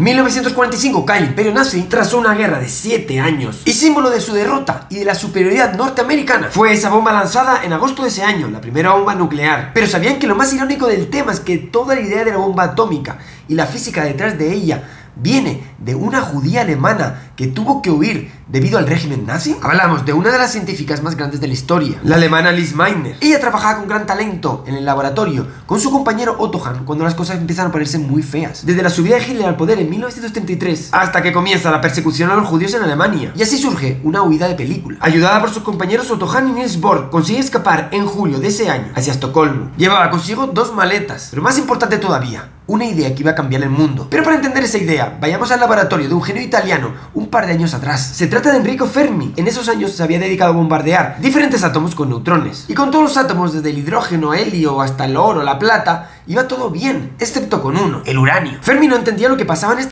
1945 cae el Imperio Nazi tras una guerra de 7 años. Y símbolo de su derrota y de la superioridad norteamericana fue esa bomba lanzada en agosto de ese año, la primera bomba nuclear. Pero ¿sabían que lo más irónico del tema es que toda la idea de la bomba atómica y la física detrás de ella viene de una judía alemana que tuvo que huir debido al régimen nazi? Hablamos de una de las científicas más grandes de la historia, la alemana Lise Meitner. Ella trabajaba con gran talento en el laboratorio con su compañero Otto Hahn cuando las cosas empiezan a ponerse muy feas. Desde la subida de Hitler al poder en 1933 hasta que comienza la persecución a los judíos en Alemania. Y así surge una huida de película. Ayudada por sus compañeros Otto Hahn y Niels Bohr, consigue escapar en julio de ese año hacia Estocolmo. Llevaba consigo 2 maletas, pero más importante todavía, una idea que iba a cambiar el mundo. Pero para entender esa idea, vayamos al laboratorio de un genio italiano un par de años atrás. Se trata de Enrico Fermi. En esos años se había dedicado a bombardear diferentes átomos con neutrones. Y con todos los átomos, desde el hidrógeno, helio, hasta el oro, la plata, iba todo bien, excepto con uno, el uranio. Fermi no entendía lo que pasaba en este